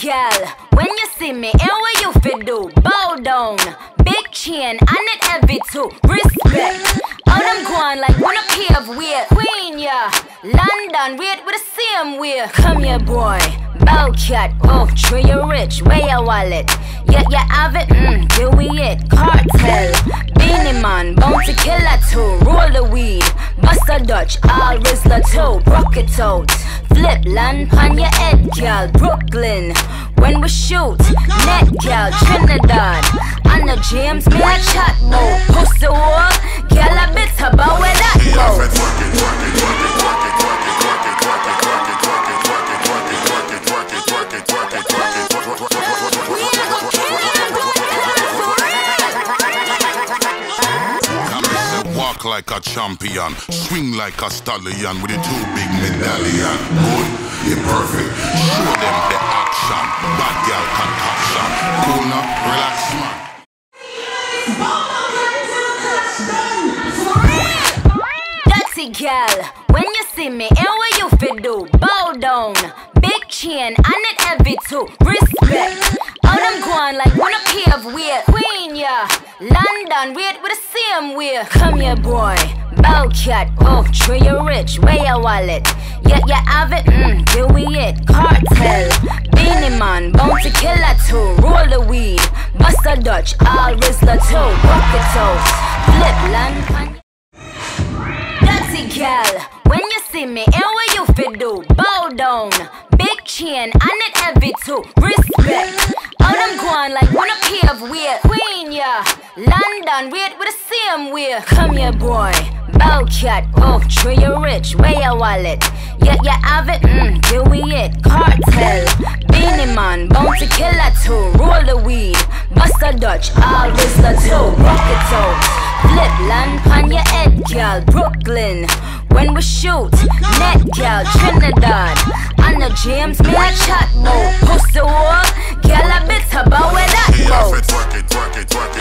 girl, when you see me, and what you fit do? Bow down, big chin, and it heavy too. Respect. All them going like wanna pave way. Queen, yeah. London, wait with the same way. Come here, boy. Bow cat, oh, true you rich. Where your wallet? Yeah, you have it, do we it? Cartel, Beanie Man, Bounty Killer too. Roll the weed, bust a Dutch, all Rizzler too. Rock it out, flip, land on your head, girl. Brooklyn, when we shoot, net girl, Trinidad. On the James, me a chat mode. Pussy wall, girl a bit about where that goes. Like a champion, swing like a stallion with a two big medallion. Good, you're perfect. Show them the action. Bad girl concoction. Cool now, relax, man. Dirty girl, when you see me, and what you fit do? Bow down, big chin, and it heavy too. Respect. All them going like wanna pave way. Queen, yeah. London, wait with the same way. Come here, boy. Bow cat, oh, true you rich. Where your wallet? Yeah, you have it, do we it? Cartel, Beanie Man, Bounty Killer too. Roll the weed, bust a Dutch, all Rizzler too. Rock it out, flip, land pan. Dirty girl, when you see me, and what you fit do? Bow down, big chin, and it heavy too. Respect. All them going like wanna pave way. Queen, yeah. London, wait with the same way. Come here, boy. Bow cat, oh, true you rich. Where your wallet? Yeah, you have it, do we it? Cartel, Beanie Man, Bounty Killer too. Roll the weed, bust a Dutch, all Rizzler too. Rock it out, flip, land on your head, girl. Brooklyn, when we shoot, net girl, Trinidad. On the James, me a chat mode. Pussy wall, girl a bit about where that goes. Twerk it, twerk it, twerk it.